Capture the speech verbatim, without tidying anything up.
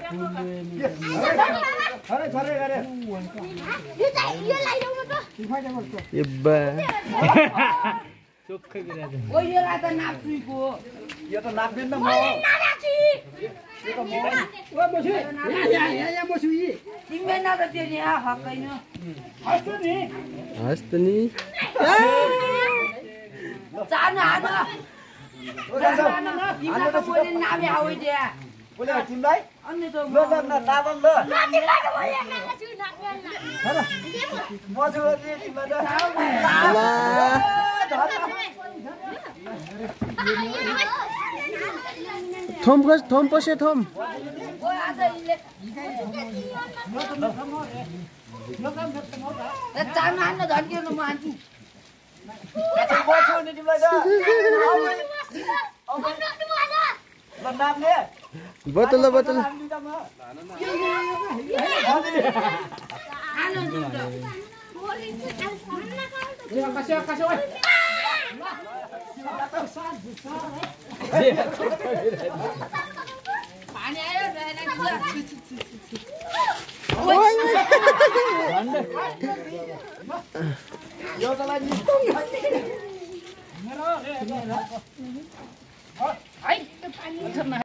अरे गरे गरे यो चाहिँ यो लाइराउनु त एब्बा चोख्खै गिरा छ ओ यो ला त नाप्नुको यो त नाप्दिन म नाराची यो त म ओ मसु या या या मसु यी तिमीले न त त्यो नि हक्दैन हस्छ नि हस्त नि चाहनु हात तिमीलाई त मैले नामे आउ दिया बोले तिमीलाई अन्य त ल ल न ताबन ल तिमीलाई त मैले नाराची नाक्नु मसु दे तिमीलाई थोम कस थोम पसे थोम ओ आज इले त चाहनु हान्न झन्किनु म आन्छु मसु नि तिमीलाई त ल नाप्ने बोतल बोतल आलो नि त कसो कसो पानी आयो यो त लागि है